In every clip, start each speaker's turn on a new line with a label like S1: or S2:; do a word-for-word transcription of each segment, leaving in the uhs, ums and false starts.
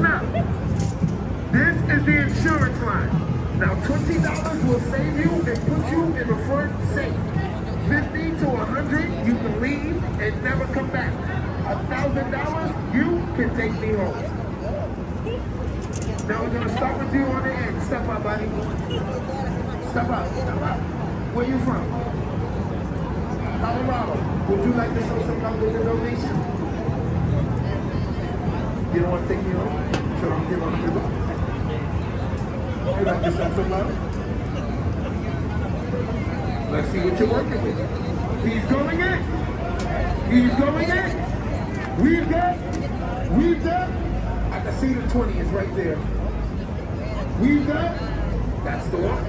S1: listen up. This is the insurance line. Now twenty dollars will save you and put you in the front safe. fifty to a hundred, you can leave and never come back. A thousand dollars, you can take me home. Now we're gonna start with you on the end. Step up, buddy. Step up, step up. Where you from? Colorado. Would you like to show some love with a donation? You don't want to take me home? So I'm giving on the river. You like to show some love? Let's see what you're working with. He's going in. He's going in. We've got. We've got. I can see the twenty is right there. We've got. That's the one.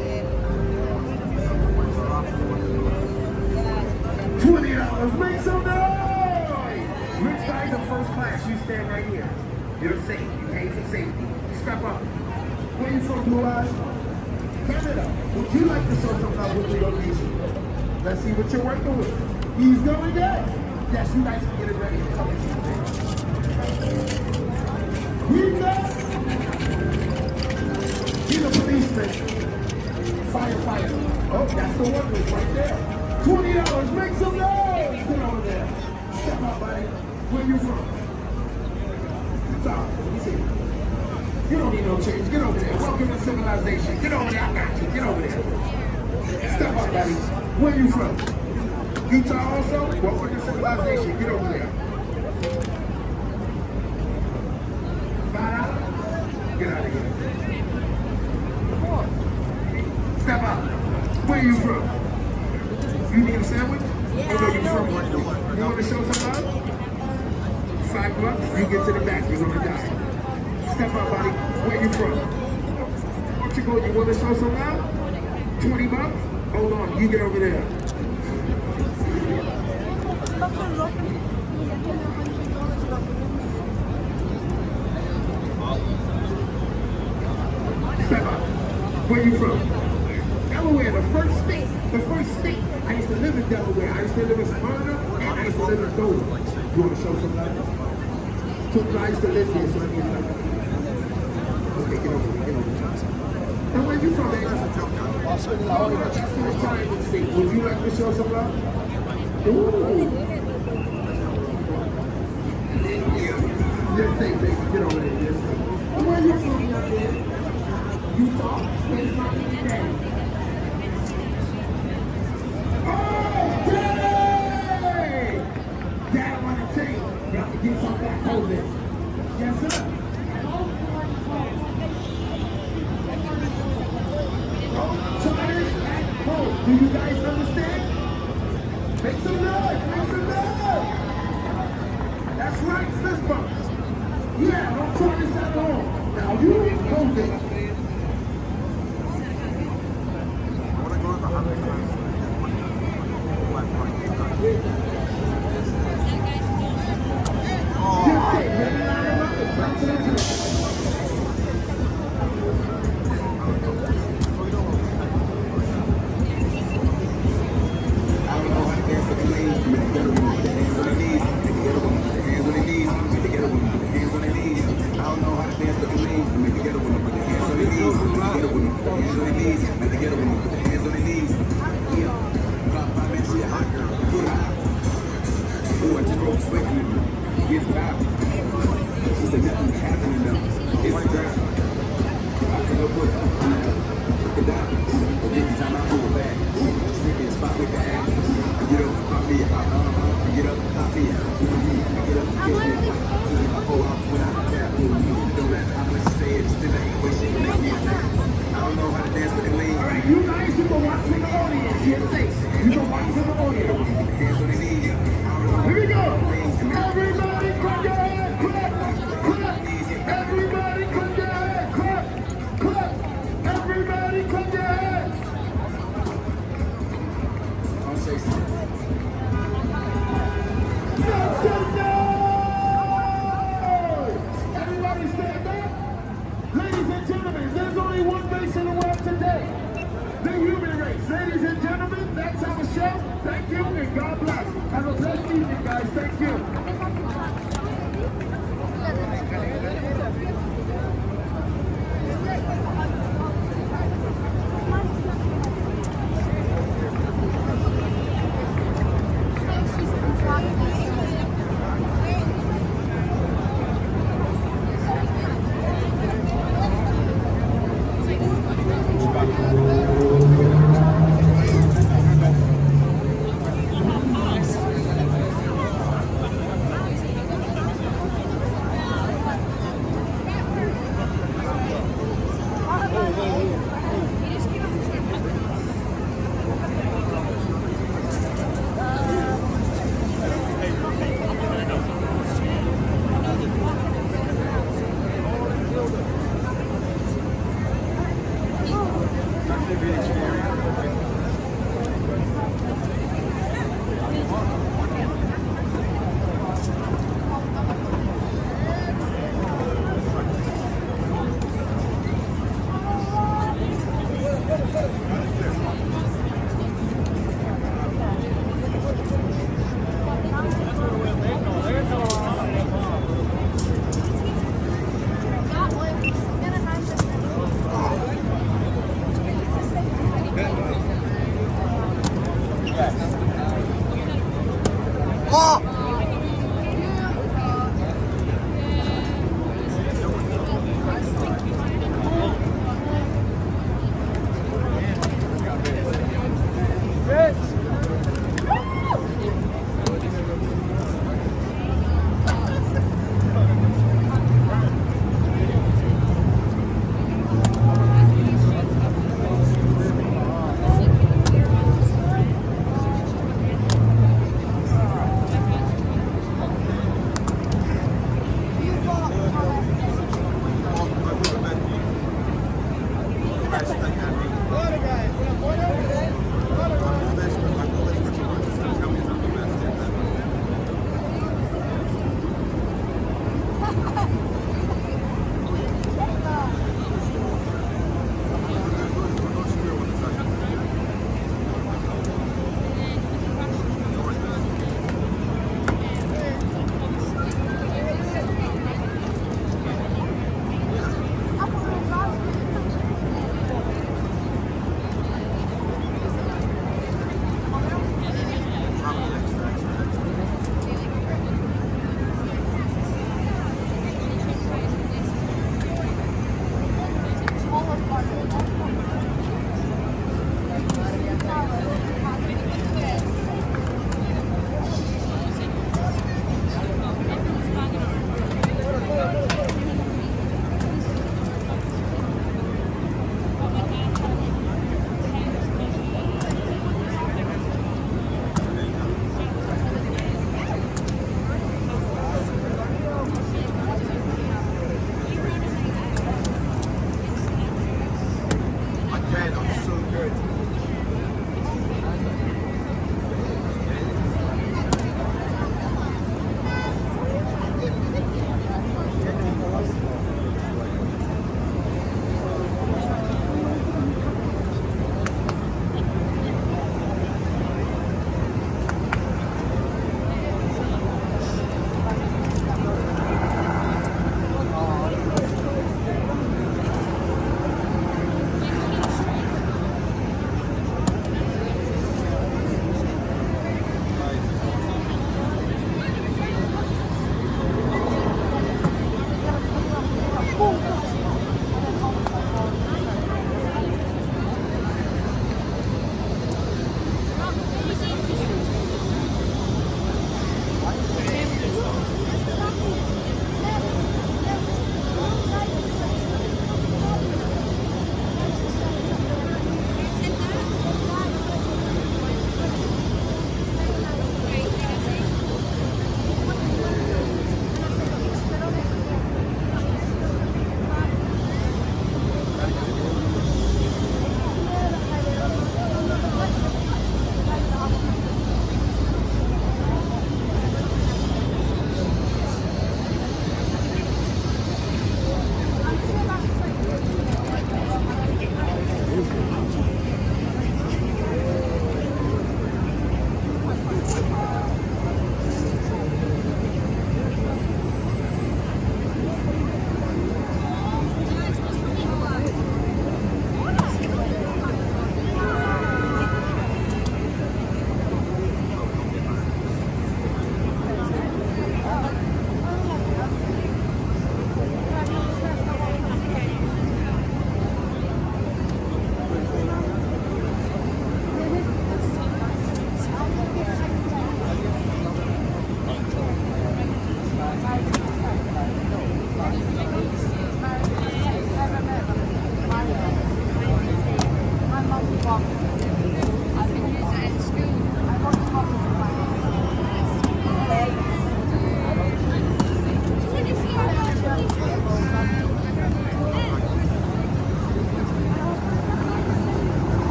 S1: twenty dollars. Make some noise. Which guy's in first class? You stand right here. You're safe. You pay for safety. Step up. Where you from, Blue Eyes? Canada. Would you like to show some love with your donation? Let's see what you're working with. He's going there. Yes, you guys can get it ready. We got. He's a policeman. Fire, fire. Oh, that's the one with right there. twenty dollars. Make some noise. Get over there. Step up, buddy. Where you from? Stop. Let me see. You don't need no change. Get over there. Welcome to civilization. Get over there. I got you. Get over there. Step up, buddy. Where you from? Utah also? Welcome to civilization. Get over there. Five dollars? Get out of here. Step up. Where you from? You need a sandwich? Yeah. Oh, no, you from? You want to show some love? Five bucks? You get to the back. You're going to die. Step up, buddy. Where you from? Where you go? You want to show some love? twenty bucks? Hold on. You get over there. Step up. Where you from? Delaware, the first state. The first state. I used to live in Delaware. I used to live in Smyrna, and I used to live in Dover. You want to show some love? Two guys to live here, so I need to like. Okay, get over there, get over there. And where you from, man? Also, oh, that's the retirement state. Would you like to show some love? Ooh. Yes, say, baby, get over there, yes, say. And where you from, young man? Utah? Where's my baby daddy? Oh, hey! Dad, I want to tell you, you have to get some back over there. Yes, sir. Do you guys understand? Make some noise, make some noise. That's right, fist bump. Yeah, don't try this at home. Now you hold it. Just say, ready, line them up, and back to the drill. You guys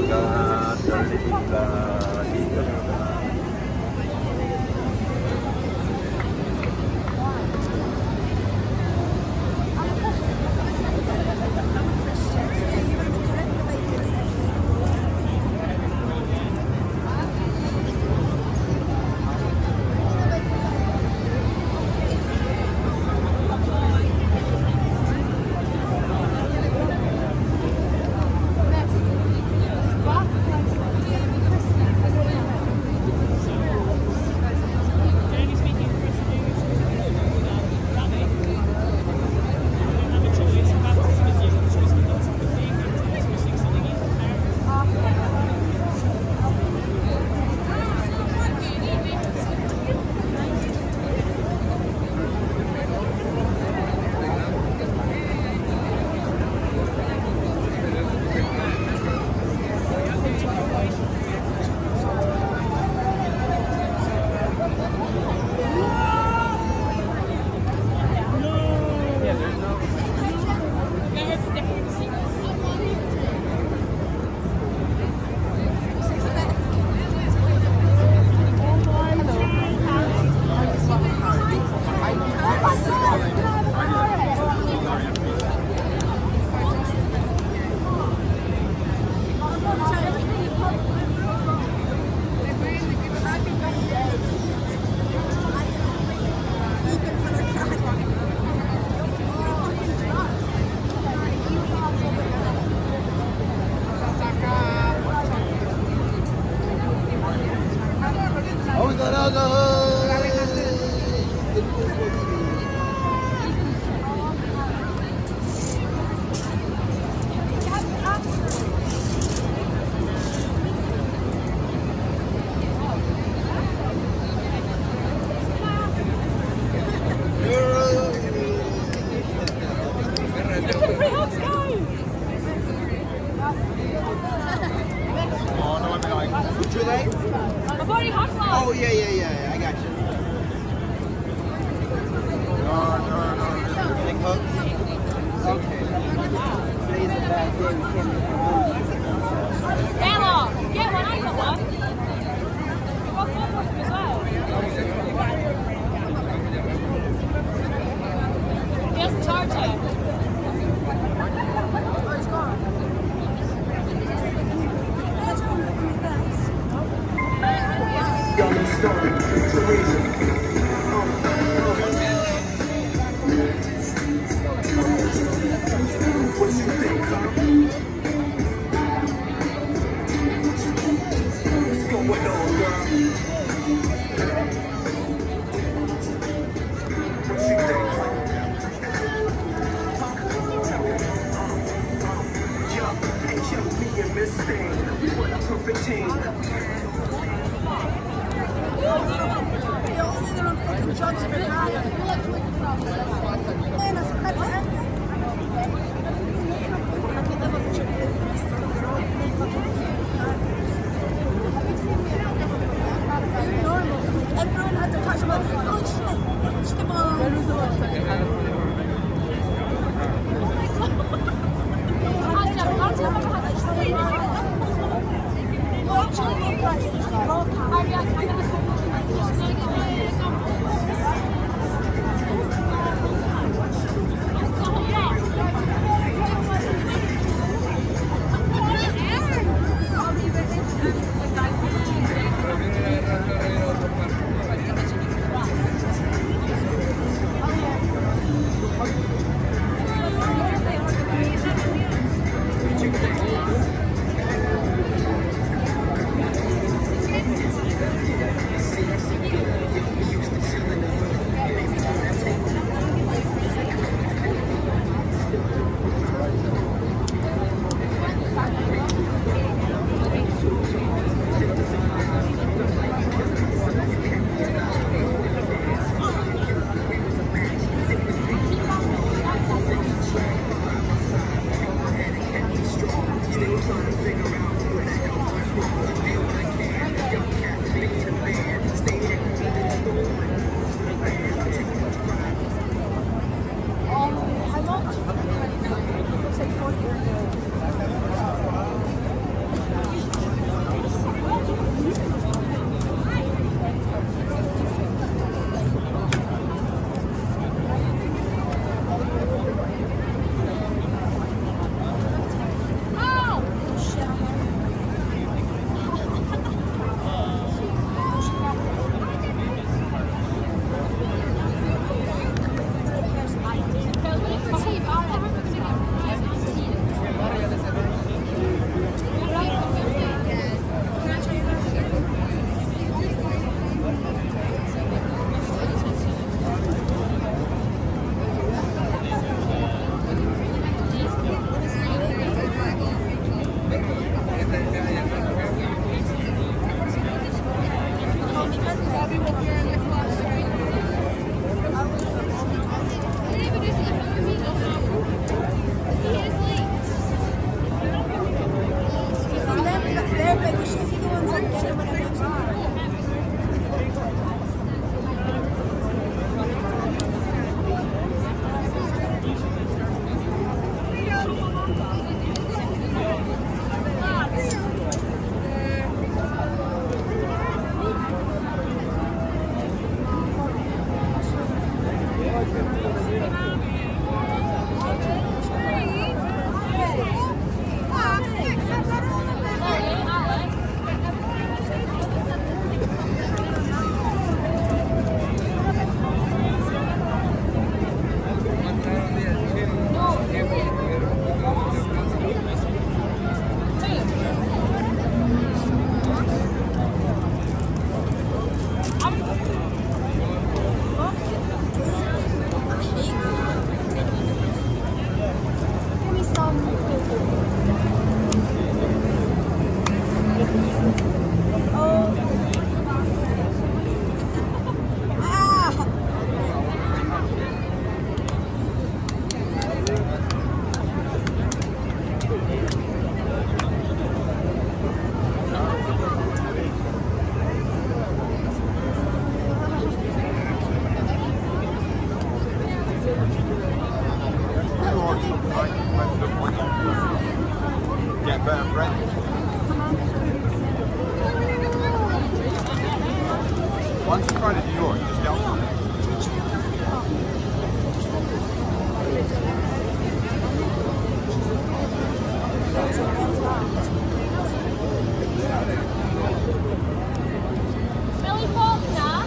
S2: terlibat, terlibat, terlibat.
S3: Oh, yeah, yeah, yeah, I got you. No, no, no. Big hooks? Okay. Today's a bad day. We can't make it.
S4: Ella, get one. I got one. You got one of them as well. He hasn't charged yet. Oh, he's gone.
S1: Young story, Teresa. What you think, huh? What's going on, girl? What you think? Yo, hey, yo, me and Miss Thing, we were the perfect team.
S4: Everyone had to touch my oh shit, come on.
S2: like uh, Brent. Why don't you try to New York? Just down.
S4: Billy Faulkner.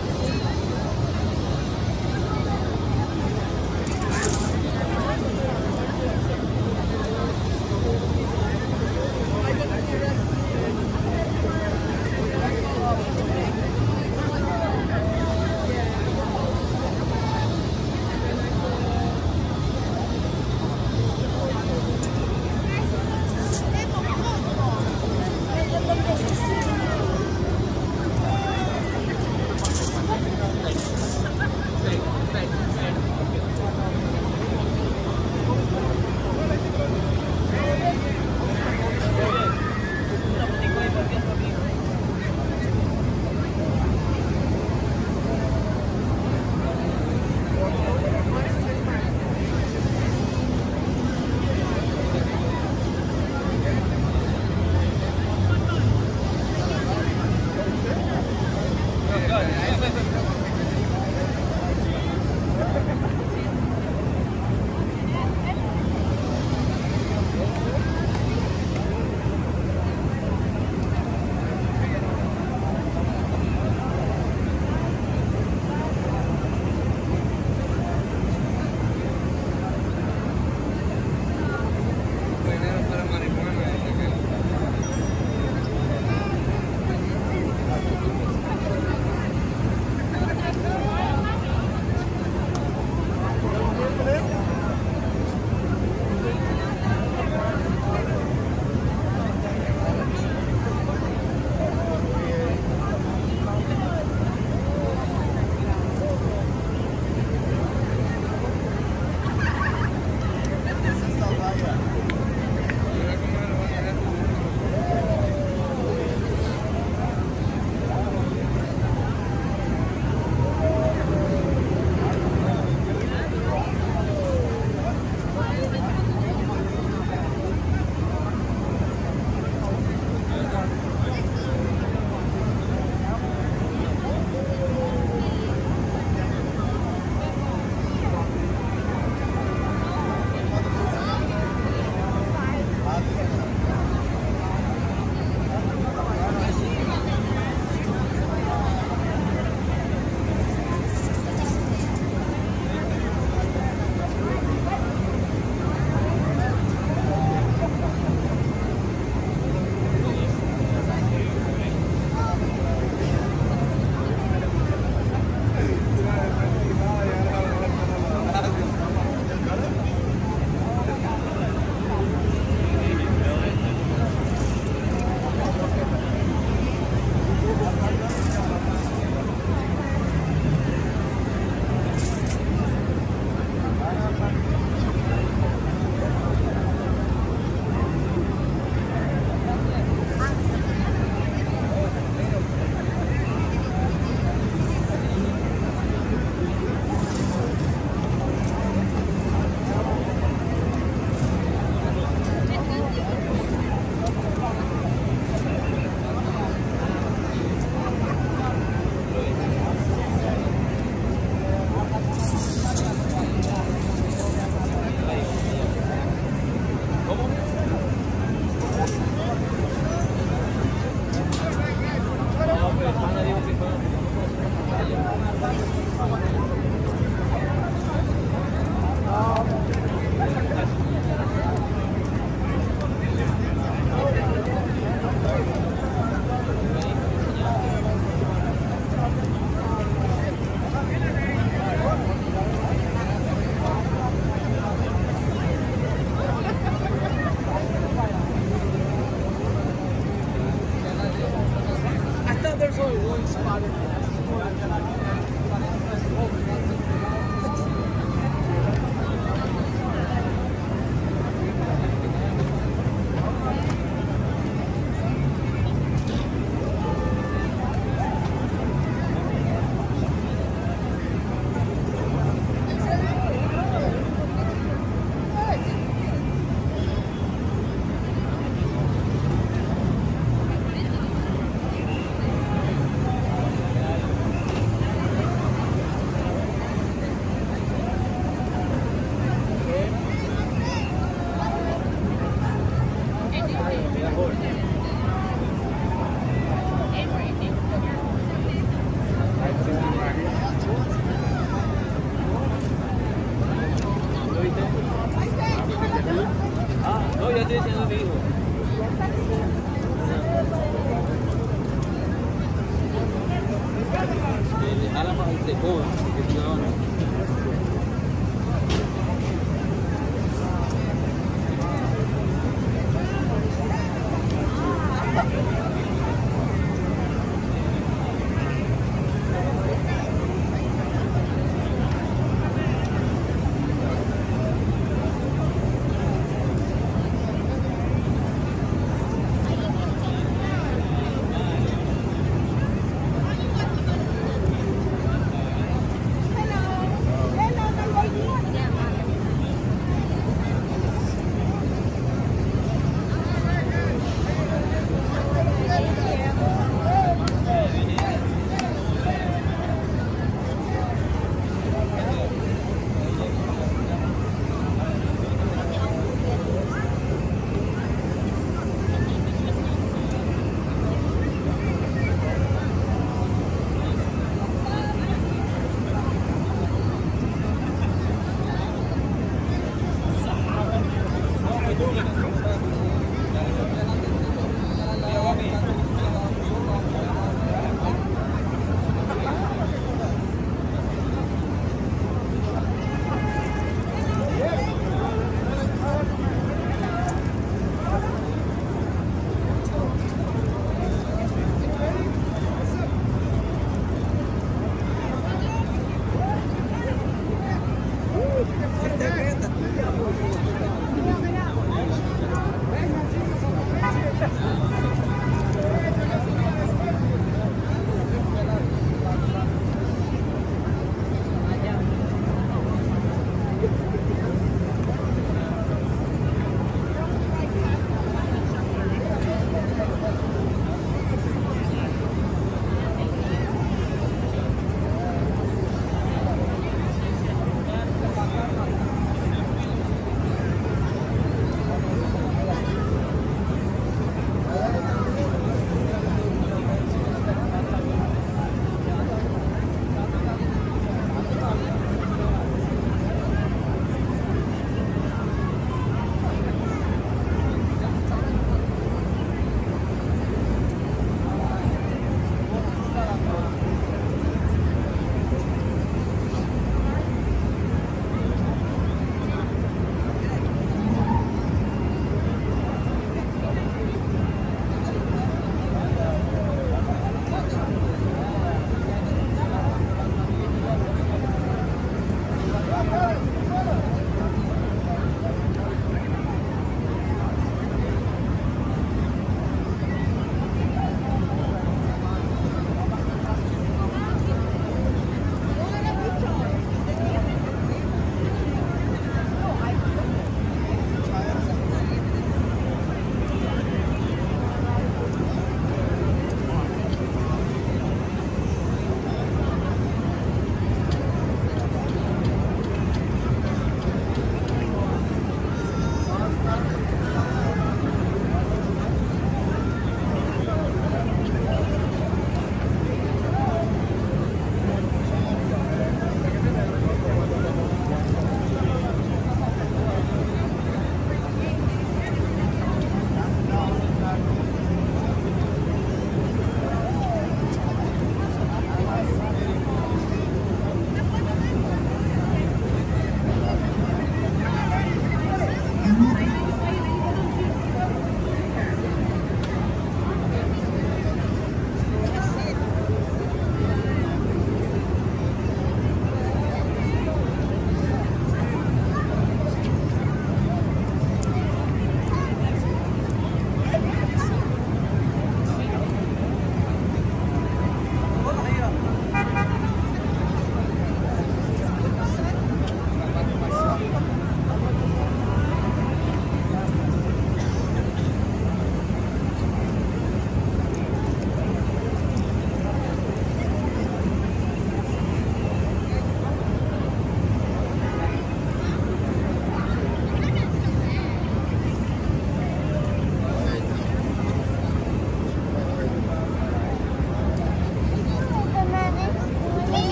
S5: No, yo estoy diciendo a mi hijo. Déjala para el segundo, que si no, no.